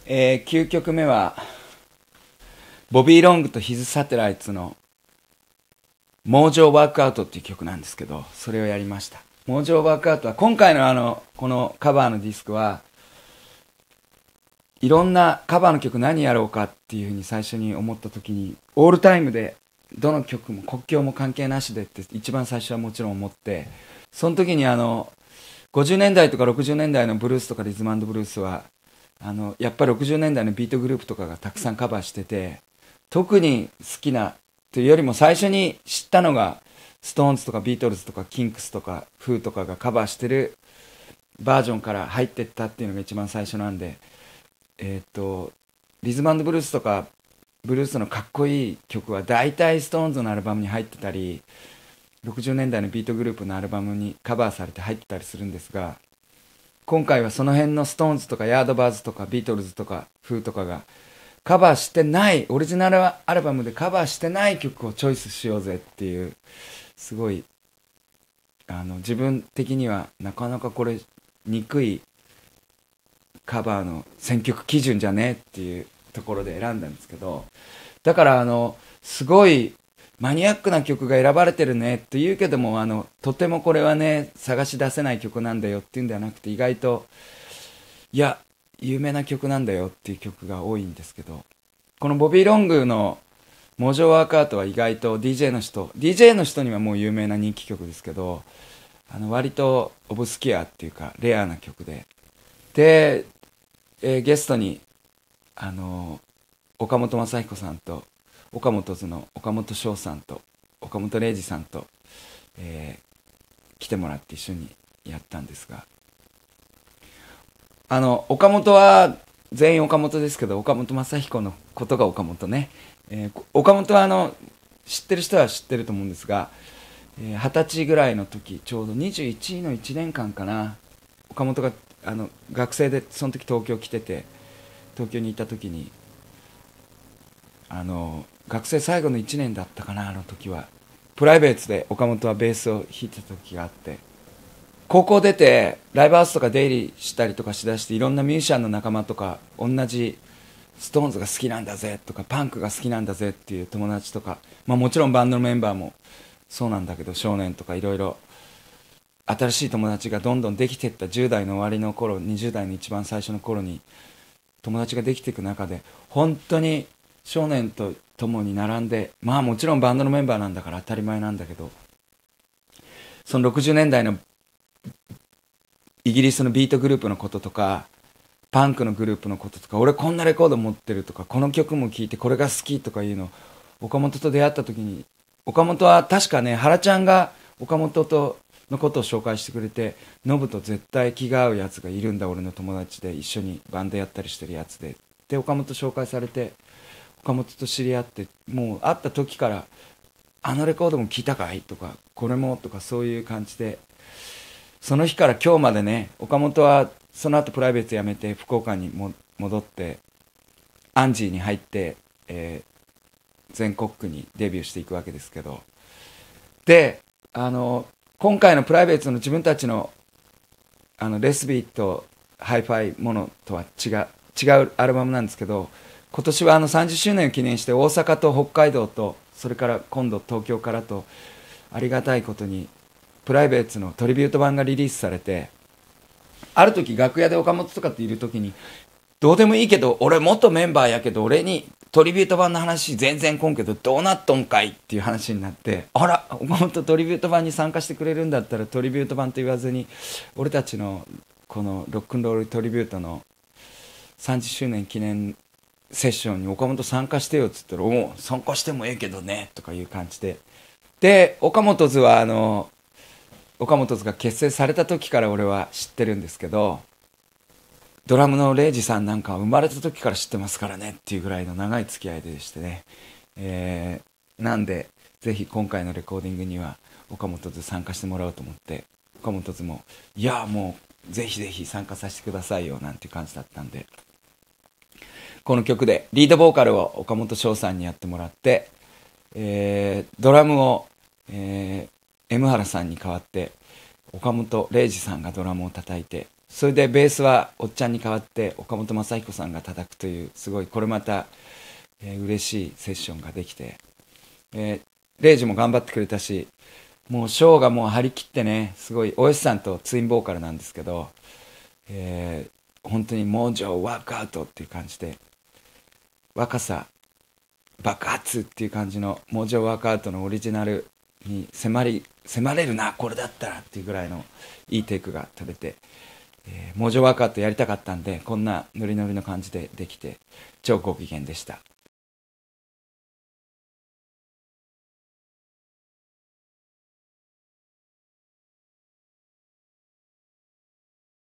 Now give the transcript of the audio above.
9曲目はボビー・ロングとヒズ・サテライツのモージョー・ワークアウトっていう曲なんですけど、それをやりました。モージョー・ワークアウトは今回のこのカバーのディスクはいろんなカバーの曲何やろうかっていうふうに最初に思った時に、オールタイムでどの曲も国境も関係なしでって一番最初はもちろん思って、その時に50年代とか60年代のブルースとかリズム&ブルースはやっぱり60年代のビートグループとかがたくさんカバーしてて、特に好きなというよりも最初に知ったのがストーンズとかビートルズとかキンクスとかフーとかがカバーしてるバージョンから入ってったっていうのが一番最初なんで、リズム&ブルースとかブルースのかっこいい曲は大体ストーンズのアルバムに入ってたり、60年代のビートグループのアルバムにカバーされて入ってたりするんですが、今回はその辺のストーンズとかヤードバーズとかビートルズとかフーとかがカバーしてない、オリジナルアルバムでカバーしてない曲をチョイスしようぜっていう、すごい自分的にはなかなかこれ憎いカバーの選曲基準じゃねっていうところで選んだんですけど、だからすごいマニアックな曲が選ばれてるねって言うけども、とてもこれはね探し出せない曲なんだよっていうんではなくて、意外といや有名な曲なんだよっていう曲が多いんですけど、このボビー・ロングのモージョー・ワークアウトは意外と DJ の人にはもう有名な人気曲ですけど、割とオブスキアっていうかレアな曲で、ゲストに岡本雅彦さんと岡本図の岡本翔さんと岡本零士さんと、来てもらって一緒にやったんですが、岡本は全員岡本ですけど、岡本雅彦のことが岡本ね、岡本は知ってる人は知ってると思うんですが、20歳ぐらいの時、ちょうど21の1年間かな、岡本が学生でその時東京来てて、東京にいた時に学生最後の1年だったかな、あの時はプライベートで岡本はベースを弾いてた時があって、高校出てライブハウスとか出入りしたりとかしだして、いろんなミュージシャンの仲間とか、同じストーンズが好きなんだぜとかパンクが好きなんだぜっていう友達とか、もちろんバンドのメンバーもそうなんだけど、少年とかいろいろ新しい友達がどんどんできていった10代の終わりの頃、20代の一番最初の頃に友達ができていく中で、本当に少年と共に並んで、もちろんバンドのメンバーなんだから当たり前なんだけど、その60年代のイギリスのビートグループのこととかパンクのグループのこととか、俺こんなレコード持ってるとか、この曲も聴いてこれが好きとかいうのを岡本と出会った時に、岡本は確かね、原ちゃんが岡本とのことを紹介してくれて、ノブと絶対気が合うやつがいるんだ、俺の友達で一緒にバンドやったりしてるやつで、岡本紹介されて岡本と知り合って、もう会った時からあのレコードも聴いたかいとか、これもとか、そういう感じで、その日から今日までね、岡本はその後プライベート辞めて福岡に戻ってアンジーに入って、全国区にデビューしていくわけですけど、で今回のプライベートの自分たちのレスビーとハイファイものとは違うアルバムなんですけど、今年は30周年を記念して大阪と北海道と、それから今度東京からと、ありがたいことにプライベートのトリビュート版がリリースされて、ある時楽屋で岡本とかっている時に、どうでもいいけど俺元メンバーやけど俺にトリビュート版の話全然来んけどどうなっとんかいっていう話になって、あら岡本トリビュート版に参加してくれるんだったらトリビュート版と言わずに俺たちのこのロックンロールトリビュートの30周年記念セッションに岡本参加してよっつったら、お参加してもええけどねとかいう感じで、岡本図は岡本図が結成された時から俺は知ってるんですけど、ドラムのレイジさんなんかは生まれた時から知ってますからねっていうぐらいの長い付き合いでしてね、なんでぜひ今回のレコーディングには岡本図参加してもらおうと思って、岡本図もいやもうぜひぜひ参加させてくださいよなんていう感じだったんで、この曲でリードボーカルを岡本翔さんにやってもらって、ドラムを、M 原さんに代わって岡本零士さんがドラムを叩いて、 それでベースはおっちゃんに代わって岡本雅彦さんが叩くという、すごいこれまた、嬉しいセッションができて、レイジも頑張ってくれたし、もうショーがもう張り切ってね、すごい、およしさんとツインボーカルなんですけど、本当にモージョーワークアウトっていう感じで、若さ爆発っていう感じのモージョーワークアウトのオリジナルに迫れるな、これだったらっていうぐらいのいいテイクが取れて、モージョーワークアウトやりたかったんで、こんなノリノリの感じでできて超ご機嫌でした。